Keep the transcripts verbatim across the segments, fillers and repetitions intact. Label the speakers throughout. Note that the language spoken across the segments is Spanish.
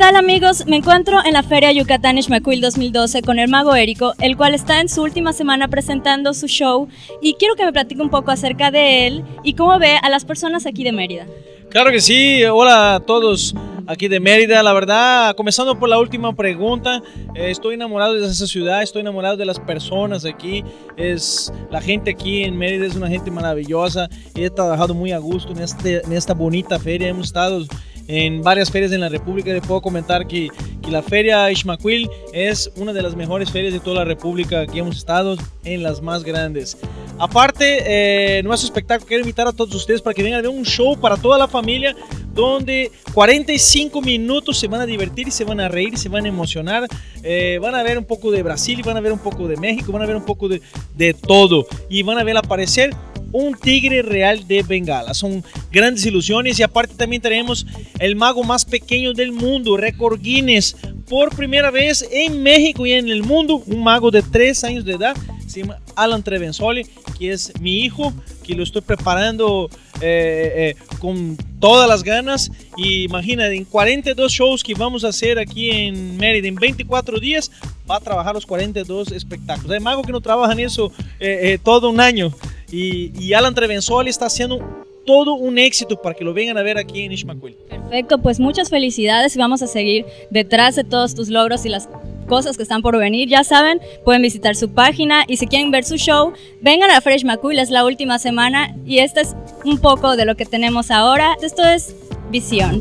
Speaker 1: tal amigos? Me encuentro en la Feria Yucatán Ixmiacuil dos mil doce con el mago Érico, el cual está en su última semana presentando su show y quiero que me platique un poco acerca de él y cómo ve a las personas aquí de Mérida.
Speaker 2: Claro que sí, hola a todos aquí de Mérida. La verdad, comenzando por la última pregunta, eh, estoy enamorado de esa ciudad, estoy enamorado de las personas aquí. Es, la gente aquí en Mérida es una gente maravillosa. He trabajado muy a gusto en, este, en esta bonita feria. Hemos estado en varias ferias en la República. Les puedo comentar que, que la Feria Ixmiacuil es una de las mejores ferias de toda la República. Aquí hemos estado en las más grandes. Aparte, eh, nuestro espectáculo, quiero invitar a todos ustedes para que vengan a ver un show para toda la familia, donde cuarenta y cinco minutos se van a divertir y se van a reír, se van a emocionar. Eh, van a ver un poco de Brasil, van a ver un poco de México, van a ver un poco de, de todo. Y van a ver aparecer un tigre real de Bengala. Son grandes ilusiones. Y aparte también tenemos el mago más pequeño del mundo, récord Guinness, por primera vez en México y en el mundo, un mago de tres años de edad, se llama Alan Trevensoli, que es mi hijo, que lo estoy preparando eh, eh, con todas las ganas. Y imagina, en cuarenta y dos shows que vamos a hacer aquí en Mérida, en veinticuatro días, va a trabajar los cuarenta y dos espectáculos. Hay magos que no trabajan eso eh, eh, todo un año. Y, y Alan Trevensoli está haciendo todo un éxito para que lo vengan a ver aquí en Ixmiacuil.
Speaker 1: Perfecto, pues muchas felicidades y vamos a seguir detrás de todos tus logros y las cosas que están por venir. Ya saben, pueden visitar su página y si quieren ver su show, vengan a la Feria Ixmiacuil, es la última semana y este es un poco de lo que tenemos ahora. Esto es Visión.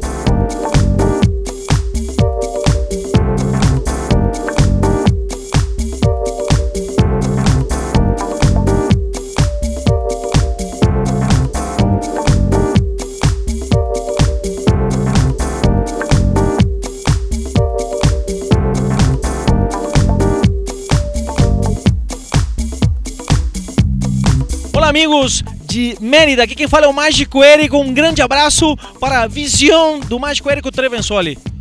Speaker 2: Olá amigos de Mérida, aqui quem fala é o Mágico Érico, um grande abraço para a Visão do Mágico Érico Trevensoli.